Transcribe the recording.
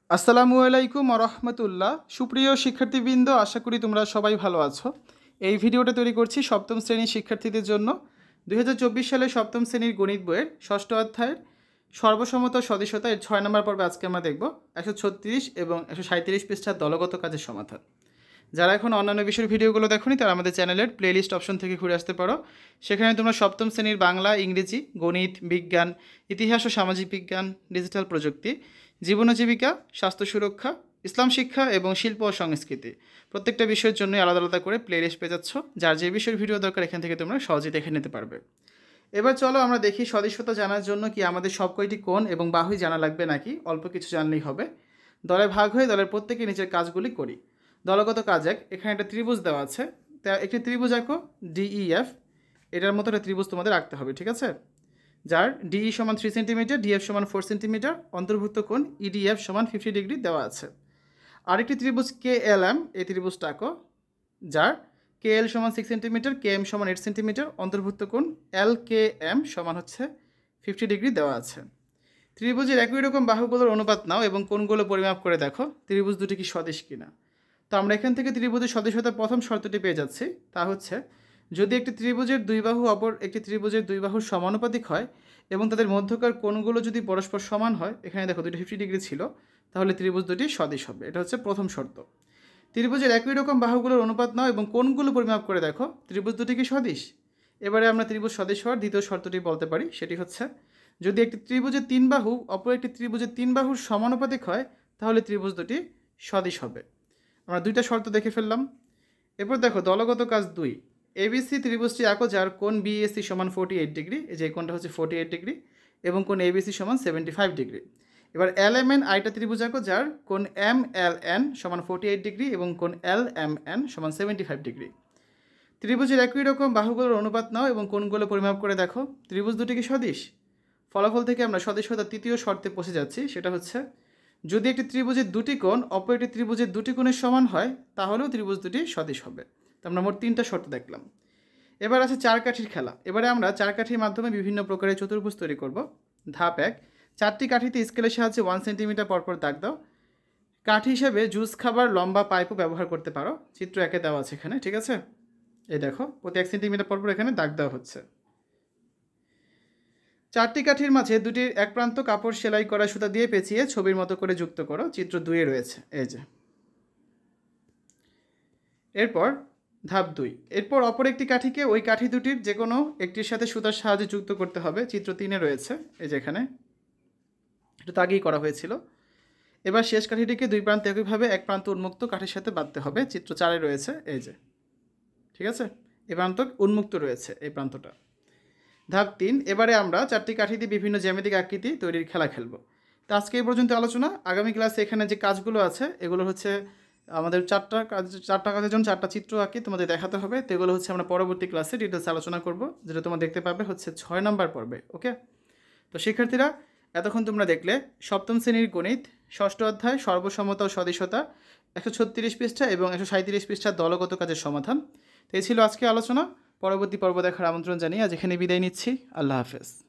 আসসালামু আলাইকুম রহমতুল্লাহ। সুপ্রিয় শিক্ষার্থীবৃন্দ, আশা করি তোমরা সবাই ভালো আছো। এই ভিডিওটা তৈরি করছি সপ্তম শ্রেণীর শিক্ষার্থীদের জন্য। 2024 সালে সপ্তম শ্রেণীর গণিত বইয়ের ষষ্ঠ অধ্যায়ের সর্বসম্মত সদস্যতা এর 6 নম্বর পর্বে আজকে আমরা দেখব 136 এবং 137 পৃষ্ঠার দলগত কাজের সমাধান। যারা এখন অন্যান্য বিষয়ের ভিডিওগুলো দেখোনি তারা আমাদের চ্যানেলের প্লেলিস্ট অপশন থেকে ঘুরে আসতে পারো। সেখানে তোমরা সপ্তম শ্রেণীর বাংলা, ইংরেজি, গণিত, বিজ্ঞান, ইতিহাস ও সামাজিক বিজ্ঞান, ডিজিটাল প্রযুক্তি, জীবন ও জীবিকা, স্বাস্থ্য সুরক্ষা, ইসলাম শিক্ষা এবং শিল্প ও সংস্কৃতি প্রত্যেকটা বিষয়ের জন্য আলাদা আলাদা করে প্লেলিস্ট পেয়ে যাচ্ছ। যার যে বিষয়ের ভিডিও দরকার এখান থেকে তোমরা সহজেই দেখে নিতে পারবে। এবার চলো আমরা দেখি সদস্যতা জানার জন্য কি আমাদের সব কয়টি কোণ এবং বাহুই জানা লাগবে নাকি অল্প কিছু জানলেই হবে। দলে ভাগ হয়ে দলের প্রত্যেকে নিজের কাজগুলি করি। দলগত কাজ এক, এখানে একটা ত্রিভুজ দেওয়া আছে, তা একটি ত্রিভুজ আঁকো ডিইএফ। এটার মতো একটা ত্রিভুজ তোমাদের আঁকতে হবে, ঠিক আছে? যার ডিই সমান 3 সেন্টিমিটার, ডিএফ সমান 4 সেন্টিমিটার, অন্তর্ভুক্ত কোণ ইডিএফ সমান 50 ডিগ্রি দেওয়া আছে। আরেকটি ত্রিভুজ কেএলএম, এই ত্রিভুজটা আঁকো, যার কেএল সমান 6 সেন্টিমিটার, কেএম সমান 8 সেন্টিমিটার, অন্তর্ভুক্ত কোণ এলকেএম সমান হচ্ছে 50 ডিগ্রি দেওয়া আছে। ত্রিভুজের একই রকম বাহুগুলোর অনুপাত নাও এবং কোণগুলো পরিমাপ করে দেখো ত্রিভুজ দুটি কি সদৃশ কিনা। তো আমরা এখান থেকে ত্রিভুজের সদৃশতার প্রথম শর্তটি পেয়ে যাচ্ছি, তা হচ্ছে যদি একটি ত্রিভুজের দুই বাহু অপর একটি ত্রিভুজের দুই বাহুর সমানুপাতিক হয় এবং তাদের মধ্যকার কোণগুলো যদি পরস্পর সমান হয়, এখানে দেখো দুটি 50 ডিগ্রি ছিল, তাহলে ত্রিভুজ দুটি সদৃশ হবে। এটা হচ্ছে প্রথম শর্ত। ত্রিভুজের একই রকম বাহুগুলোর অনুপাত নাও এবং কোণগুলো পরিমাপ করে দেখো ত্রিভুজ দুটি কি সদৃশ। এবারে আমরা ত্রিভুজ সদৃশ হওয়ার দ্বিতীয় শর্তটি বলতে পারি, সেটি হচ্ছে যদি একটি ত্রিভুজের তিন বাহু অপর একটি ত্রিভুজের তিন বাহুর সমানুপাতিক হয়, তাহলে ত্রিভুজ দুটি সদৃশ হবে। আমরা দুইটা শর্ত দেখে ফেললাম। এরপর দেখো দলগত কাজ 2, এবিসি ত্রিভুজটি আঁকো যার কোণ বিএসি সমান 48 ডিগ্রি, এই যে কোণটা হচ্ছে 48 ডিগ্রি, এবং কোণ এবিসি সমান 75 ডিগ্রি। এবার এলএমএন আইটা ত্রিভুজ আঁকো যার কোণ এমএলএন সমান 48 ডিগ্রি এবং কোণ এলএমএন সমান 75 ডিগ্রি। ত্রিভুজের একই রকম বাহুগুলোর অনুপাত নাও এবং কোণগুলো পরিমাপ করে দেখো ত্রিভুজ দুটি কি সদৃশ। ফলাফল থেকে আমরা সদৃশতার তৃতীয় শর্তে পৌঁছে যাচ্ছি, সেটা হচ্ছে যদি একটি ত্রিভুজের দুটি কোণ অপর একটি ত্রিভুজের দুটি কোণের সমান হয়, তাহলেও ত্রিভুজ দুটি সদৃশ হবে। তো আমরা মোট 3টা শর্ত দেখলাম। এবার আছে চার কাঠির খেলা। এবারে আমরা চার কাঠির মাধ্যমে বিভিন্ন প্রকারের চতুর্ভুজ তৈরি করব। ধাপ 1, 4টি কাঠিতে স্কেলের সাহায্যে 1 সেন্টিমিটার পরপর দাগ দাও। কাঠি হিসেবে জুস খাবার লম্বা পাইপও ব্যবহার করতে পারো, চিত্র 1-এ দেওয়া আছে এখানে, ঠিক আছে? এই দেখো প্রতি 1 সেন্টিমিটার পরপর এখানে দাগ দেওয়া হচ্ছে। 4টি কাঠির মাঝে দুটির এক প্রান্ত কাপড় সেলাই করা সুতা দিয়ে পেঁচিয়ে ছবির মতো করে যুক্ত করো, চিত্র 2-এ রয়েছে, এই যে। এরপর ধাপ 2, এরপর অপর একটি কাঠিকে ওই কাঠি দুটির যে কোনো একটির সাথে সুতার সাহায্যে যুক্ত করতে হবে, চিত্র 3-এ রয়েছে, এই যে এখানে। এটা তো আগেই করা হয়েছিল। এবার শেষ কাঠিটিকে দুই প্রান্তে একইভাবে এক প্রান্ত উন্মুক্ত কাঠির সাথে বাঁধতে হবে, চিত্র 4-এ রয়েছে, এই যে, ঠিক আছে? এই প্রান্ত উন্মুক্ত রয়েছে, এই প্রান্তটা। ধাপ 3, এবারে আমরা 4টি কাঠি দিয়ে বিভিন্ন জ্যামিতিক আকৃতি তৈরির খেলা খেলব। তো আজকে এই পর্যন্ত আলোচনা। আগামী ক্লাসে এখানে যে কাজগুলো আছে এগুলো হচ্ছে আমাদের চারটা কাজের জন্য 4টা চিত্র আঁকি তোমাদের দেখাতে হবে। তো এগুলো হচ্ছে আমরা পরবর্তী ক্লাসে ডিটেলস আলোচনা করব, যেটা তোমরা দেখতে পাবে হচ্ছে 6 নম্বর পর্বে। ওকে, তো শিক্ষার্থীরা এতক্ষণ তোমরা দেখলে সপ্তম শ্রেণীর গণিত ষষ্ঠ অধ্যায় সর্বসমতা ও সদৃশতা 136 পৃষ্ঠা এবং 137 পৃষ্ঠার দলগত কাজের সমাধান। তো এই ছিল আজকে আলোচনা। পরবর্তী পর্ব দেখার আমন্ত্রণ জানিয়ে আজ এখানে বিদায় নিচ্ছি। আল্লাহ হাফেজ।